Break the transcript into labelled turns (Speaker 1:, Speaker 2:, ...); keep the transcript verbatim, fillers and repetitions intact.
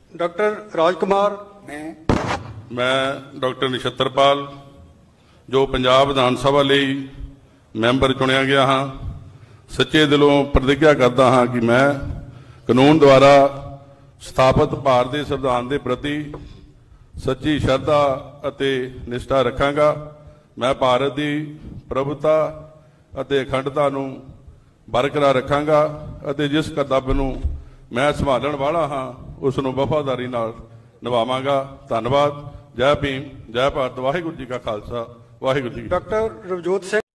Speaker 1: Doctor राजकुमार।
Speaker 2: मैं
Speaker 3: मैं doctor नछत्रपाल जो पंजाब विधान सभा ਲਈ मैंबर चुनिया गया हाँ सच्चे दिलों प्रतिज्ञा करता हाँ कि मैं कानून द्वारा स्थापित भारत के संविधान के प्रति सच्ची श्रद्धा ਅਤੇ निष्ठा रखांगा। मैं भारत की प्रभुता ਅਤੇ अखंडता ਨੂੰ बरकरार रखांगा ਅਤੇ जिस कर्तव्य ਨੂੰ मैं संभालण वाला हाँ उस ਨੂੰ वफादारी ਨਾਲ ਨਿਭਾਵਾਂਗਾ। ਧੰਨਵਾਦ। जय भीम, जय भारत। वाहिगुरू जी का खालसा, वाहिगुरू जी की।
Speaker 1: डॉक्टर रवजोत सिंह।